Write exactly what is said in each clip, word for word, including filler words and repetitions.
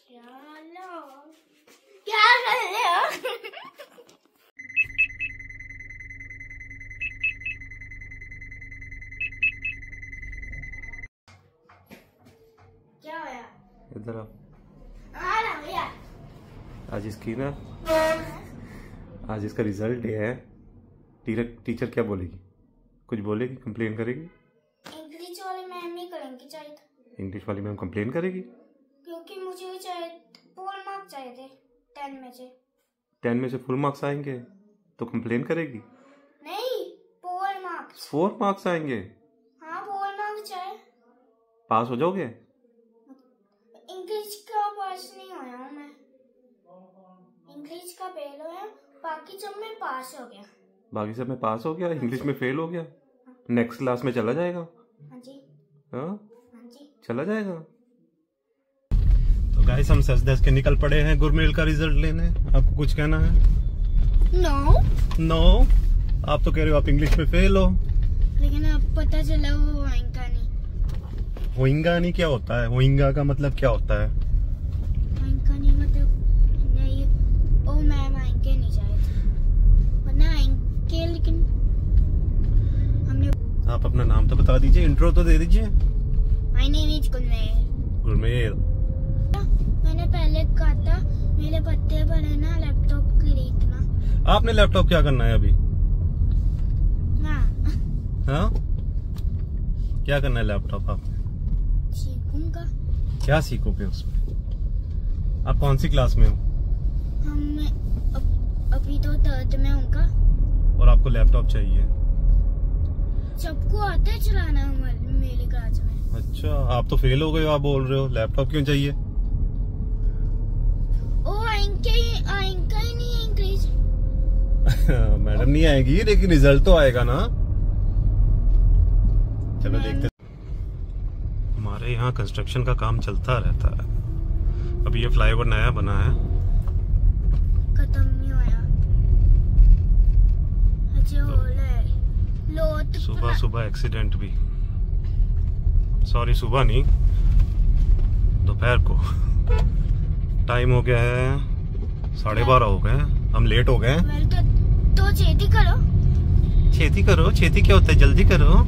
क्या कर रहे हो? क्या होया? इधर आओ। आ रहा भैया। आज इसकी ना आज इसका रिजल्ट डे है। टीचर टीचर क्या बोलेगी? कुछ बोलेगी? कंप्लेन करेगी? इंग्लिश वाली मैम नहीं करेंगी चाहिए था। इंग्लिश वाली मैम कंप्लेन करेगी? क्योंकि मुझे चाहिए फुल मार्क्स चाहिए थे टेन में से। टेन में से फुल मार्क्स आएंगे तो कंप्लेन करेगी? नहीं, फुल मार्क्स। फोर मार्क्स आएंगे? हाँ, फुल मार्क्स चाहिए। पास हो जाओगे? इंग्लिश का पास नहीं होया हूँ मैं। इंग्लिश का फेल होया, बाकी सब में पास हो गया। बाकी सब में पास हो गया, इंग्लिश में फेल हो गया। नेक्स्ट क्लास में चला जाएगा? हाँ जी। हाँ हाँ जी, चला जाएगा। तो गाइस हम सच दस के निकल पड़े हैं गुरमेल का रिजल्ट लेने। आपको कुछ कहना है? नो नो आप तो कह रहे हो आप इंग्लिश में फेल हो। लेकिन अब पता चला वो होएगा नहीं। होइंगा नहीं क्या होता है? होइंगा का मतलब क्या होता है? होएगा नहीं मतलब नहीं, ओ मैम आएंगे नहीं शायद, वरना आएंगे। लेकिन हमने आप अपना नाम तो बता दीजिए, इंट्रो तो दे दीजिए। My name is Gurmel. Gurmel, मैंने पहले कहा था मेरे पत्ते पर है ना लैपटॉप खरीदना। आपने लैपटॉप क्या करना है अभी? हाँ, हाँ क्या करना है लैपटॉप आपने? सीखूंगा। क्या सीखोगे उसमें? आप कौन सी क्लास में हो? हम अब, अभी तो थर्ड में होगा। और आपको लैपटॉप चाहिए? सबको आता है चलाना हमारे मेरी क्लास में। अच्छा, आप तो फेल हो गए हो, आप बोल रहे हो लैपटॉप क्यों चाहिए? ओ आएंगे ही आएंगा ही नहीं इंग्लिश। मैडम नहीं आएगी लेकिन रिजल्ट तो आएगा ना। चलो देखते। हमारे यहाँ कंस्ट्रक्शन का काम चलता रहता है। अभी ये फ्लाईओवर नया बना है, खत्म नहीं होया। अच्छा हो रहा है। लो तो सुबह सुबह एक्सीडेंट भी, सॉरी सुबह नहीं दोपहर को। टाइम हो गया है साढ़े बारह हो गए, हम लेट हो गए। तो, तो छेती करो। छेती करो? छेती क्या होता है? जल्दी करो।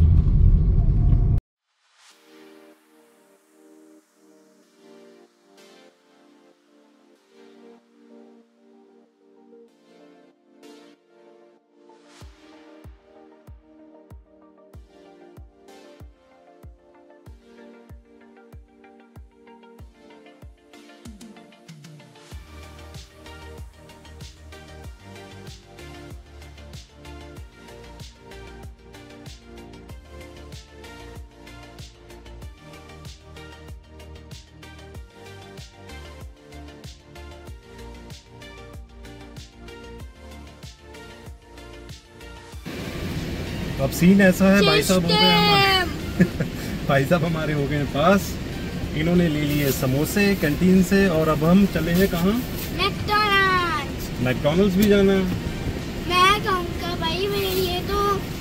अब सीन ऐसा है, भाई साहब हो गए हमारे भाई साहब हमारे हो गए पास। इन्होंने ले लिए समोसे कैंटीन से और अब हम चले हैं कहाँ? मैकडॉनल्ड्स। मैकडॉनल्ड्स भी जाना है। मैं खाऊंगा भाई, मेरे लिए तो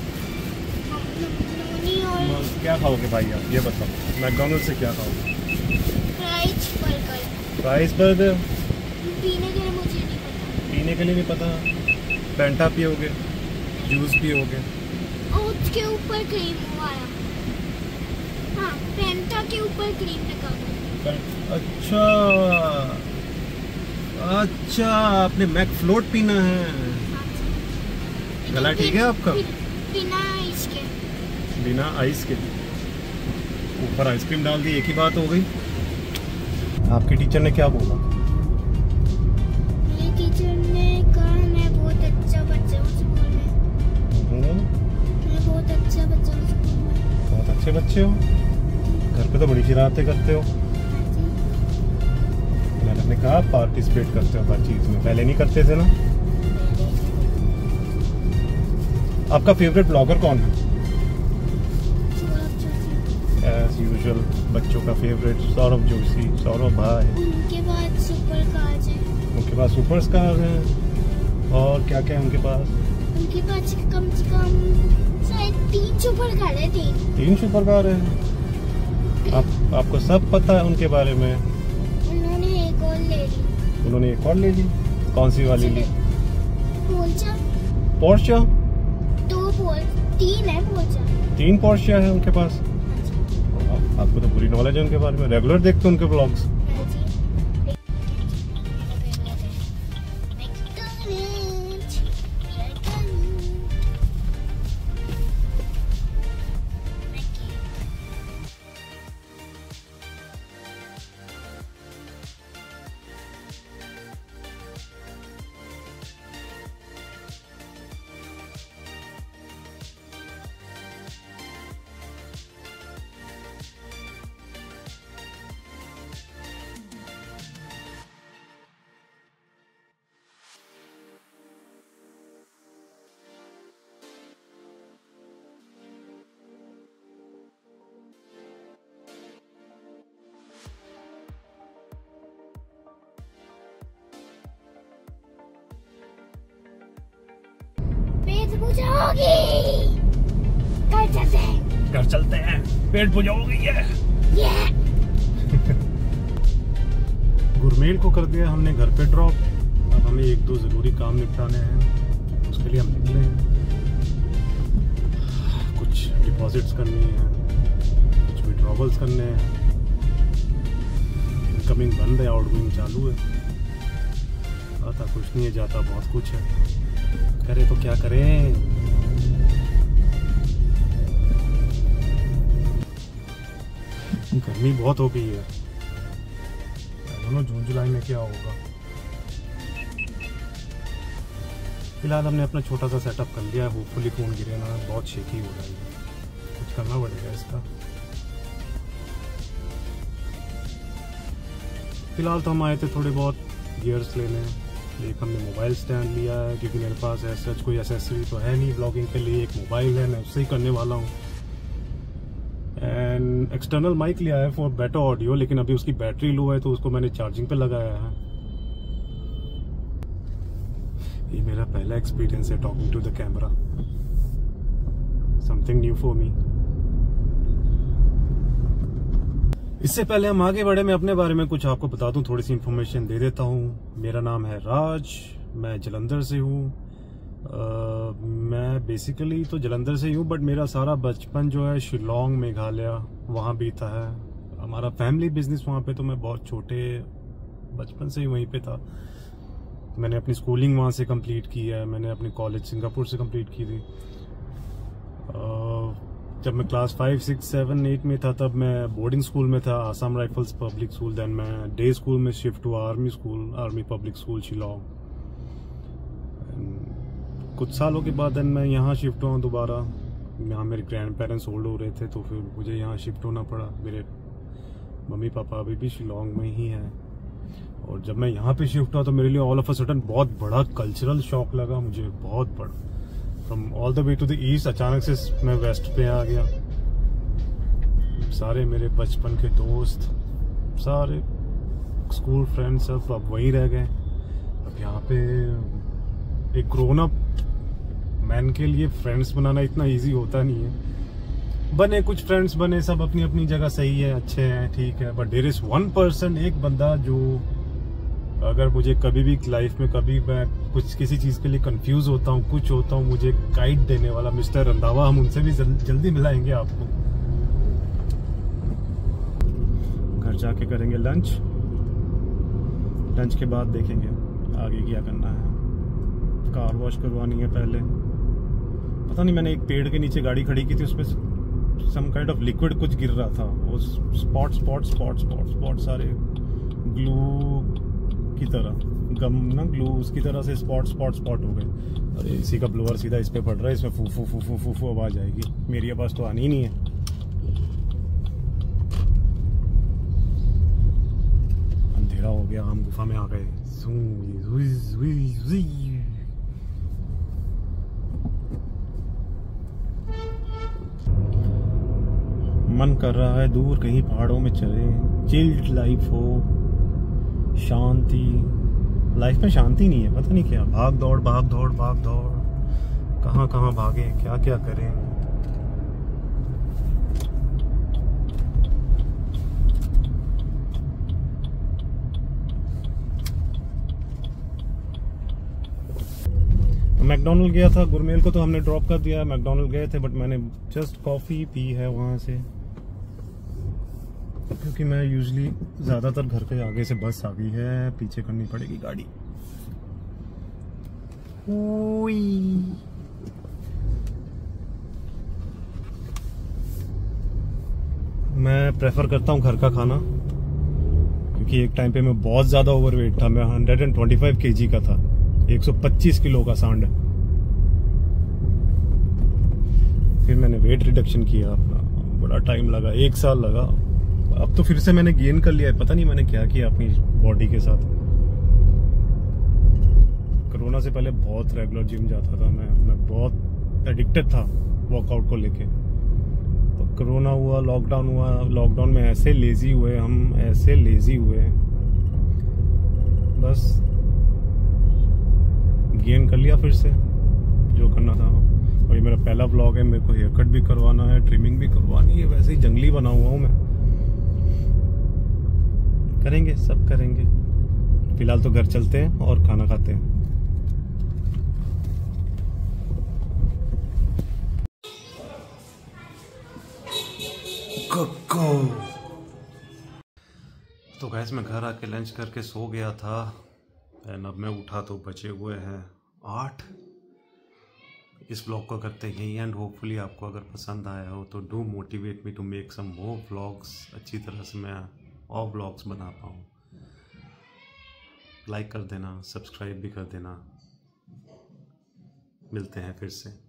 नूनी और क्या खाओगे भाई आप ये बताओ? मैकडॉनल्ड्स से क्या खाओगे? Fries burger. Fries burger? पीने के लिए मुझे नहीं पता। पीने के लिए नहीं पता? पेंटा पियोगे? जूस पियोगे? उसके ऊपर क्रीम वाला। हाँ, पेंटा के ऊपर क्रीम लगा दो। अच्छा अच्छा, आपने मैक फ्लोट पीना है। गला ठीक है आपका? बिना आइस के। बिना आइस के ऊपर आइसक्रीम डाल दी, एक ही बात हो गई। आपके टीचर ने क्या बोला? मेरे टीचर ने कहा मैं बहुत अच्छा बच्चा हूँ स्कूल में। मैं बहुत अच्छा बच्चा हूँ स्कूल में। बहुत अच्छे बच्चे हो, घर पे तो बड़ी शरारतें करते हो। मैंने ने कहा पार्टिसिपेट करते हो हर चीज में, पहले नहीं करते थे ना। आपका फेवरेट ब्लॉगर कौन है? एज यूजुअल बच्चों का फेवरेट सौरभ जोशी, सौरभ भाई। उनके पास सुपर कार्स हैं। उनके पास सुपर कार हैं और क्या क्या है उनके पास? उनके पास कम से कम शायद तीन सुपर कार है। तीन तीन सुपर कार है। आप आपको सब पता है उनके बारे में? उन्होंने ले ली। उन्होंने एक और ले ली। कौन सी वाली ली? पोर्चा। पोर्चा? दो पोल तीन है पोर्चा। तीन पोर्चा है उनके पास। आप, आपको तो पूरी नॉलेज है उनके बारे में, रेगुलर देखते हैं उनके व्लॉग्स। पेट पूजा होगी। घर चलते हैं। घर चलते हैं, पेट पूजा हो गई है। yeah. गुरमेल को कर दिया हमने घर पे ड्रॉप। अब हमें एक दो जरूरी काम निपटाने हैं, उसके लिए हम निकले हैं। कुछ डिपॉजिट्स करनी है, कुछ विड्रॉवल्स करने हैं। इनकमिंग बंद है, आउटगोइंग चालू है। आता कुछ नहीं है, जाता बहुत कुछ है। करे तो क्या करें। गर्मी बहुत हो गई है। दोनों जून जुलाई में क्या होगा। फिलहाल हमने अपना छोटा सा सेटअप कर लिया है। होपफुली फोन गिरे ना, बहुत शेकी हो रहा है। कुछ करना पड़ेगा इसका। फिलहाल तो हम आए थे थोड़े बहुत गियर्स लेने। एक हमने मोबाइल स्टैंड लिया है क्योंकि मेरे पास ऐसा कोई एसेसरी तो है नहीं ब्लॉगिंग के लिए। एक मोबाइल है, मैं उससे ही करने वाला हूँ। एंड एक्सटर्नल माइक लिया है फॉर बेटर ऑडियो, लेकिन अभी उसकी बैटरी लो है तो उसको मैंने चार्जिंग पे लगाया है। ये मेरा पहला एक्सपीरियंस है talking to the camera, something new for me. इससे पहले हम आगे बढ़े, मैं अपने बारे में कुछ आपको बता दूं, थोड़ी सी इन्फॉर्मेशन दे देता हूं। मेरा नाम है राज, मैं जलंधर से हूं। मैं बेसिकली तो जलंधर से ही हूं, बट मेरा सारा बचपन जो है शिलोंग मेघालय वहां बीता है। हमारा फैमिली बिजनेस वहां पे, तो मैं बहुत छोटे बचपन से ही वहीं पे था। मैंने अपनी स्कूलिंग वहां से कंप्लीट की है। मैंने अपनी कॉलेज सिंगापुर से कंप्लीट की थी। जब मैं class five six seven eight में था तब मैं बोर्डिंग स्कूल में था, Assam Rifles Public School. Then मैं डे स्कूल में शिफ्ट हुआ, army school, Army Public School Shillong. कुछ सालों के बाद देन मैं यहाँ शिफ्ट हुआ दोबारा। यहाँ मेरे ग्रैंड पेरेंट्स ओल्ड हो रहे थे तो फिर मुझे यहाँ शिफ्ट होना पड़ा। मेरे मम्मी पापा अभी भी शिलोंग में ही हैं। और जब मैं यहाँ पे शिफ्ट हुआ तो मेरे लिए ऑल ऑफ अ सडन बहुत बड़ा कल्चरल शॉक लगा मुझे, बहुत बड़ा। From all the way to the east अचानक से मैं वेस्ट पे आ गया। सारे मेरे बचपन के दोस्त, सारे स्कूल फ्रेंड्स सब अब वहीं रह गए। अब यहाँ पे एक ग्रोन अप मैन के लिए फ्रेंड्स बनाना इतना इजी होता नहीं है। बने कुछ फ्रेंड्स बने, सब अपनी अपनी जगह सही है, अच्छे हैं, ठीक है। But there is one person, एक बंदा जो अगर मुझे कभी भी लाइफ में कभी मैं कुछ किसी चीज के लिए कंफ्यूज होता हूँ, कुछ होता हूँ, मुझे गाइड देने वाला मिस्टर रंधावा। हम उनसे भी जल, जल्दी मिलाएंगे आपको। घर जाके करेंगे लंच। लंच के बाद देखेंगे आगे क्या करना है। कार वॉश करवानी है पहले। पता नहीं, मैंने एक पेड़ के नीचे गाड़ी खड़ी की थी, उसमें सम काइंड ऑफ लिक्विड कुछ गिर रहा था। वो spot spot spot spot spot सारे ग्लू की तरह, गम ना ग्लू, उसकी तरह से स्पॉट स्पॉट स्पॉट हो गए। अरे इसी का ब्लोअर सीधा इस पे पड़ रहा है, इसमें फू फू फू फू फू फू आवाज आएगी। मेरी आवाज तो आनी ही नहीं है। अंधेरा हो गया, हम गुफा में आ गए। मन कर रहा है दूर कहीं पहाड़ों में चले, चिल्ड लाइफ हो, शांति। लाइफ में शांति नहीं है, पता नहीं क्या, भाग दौड़ भाग दौड़ भाग दौड़, कहाँ कहाँ भागे, क्या क्या करें। मैकडोनल्ड गया था, गुरमेल को तो हमने ड्रॉप कर दिया, मैकडोनल्ड गए थे, बट मैंने जस्ट कॉफ़ी पी है वहाँ से, क्योंकि मैं यूजुअली ज़्यादातर घर के आगे से बस आ गई है, पीछे करनी पड़ेगी गाड़ी। मैं प्रेफर करता हूँ घर का खाना, क्योंकि एक टाइम पे मैं बहुत ज़्यादा ओवरवेट था, मैं एक सौ पच्चीस केजी का था, एक सौ पच्चीस किलो का सांड। फिर मैंने वेट रिडक्शन किया अपना, बड़ा टाइम लगा, एक साल लगा। अब तो फिर से मैंने गेन कर लिया है, पता नहीं मैंने क्या किया अपनी बॉडी के साथ। कोरोना से पहले बहुत रेगुलर जिम जाता था मैं मैं बहुत एडिक्टेड था वर्कआउट को लेके। तो कोरोना हुआ, लॉकडाउन हुआ, लॉकडाउन में ऐसे लेजी हुए हम, ऐसे लेजी हुए, बस गेन कर लिया फिर से जो करना था। और ये मेरा पहला व्लॉग है, मेरे को हेयर कट भी करवाना है, ट्रिमिंग भी करवानी है, वैसे ही जंगली बना हुआ हूँ मैं। करेंगे, सब करेंगे। फिलहाल तो घर चलते हैं और खाना खाते हैं। तो गैस मैं घर आके लंच करके सो गया था, एंड अब मैं उठा तो बचे हुए हैं आठ। इस ब्लॉग को करते यही एंड होपफुली आपको अगर पसंद आया हो तो do motivate me to make some more vlogs, अच्छी तरह से मैं और व्लॉग्स बना पाऊँ। लाइक कर देना, सब्सक्राइब भी कर देना। मिलते हैं फिर से।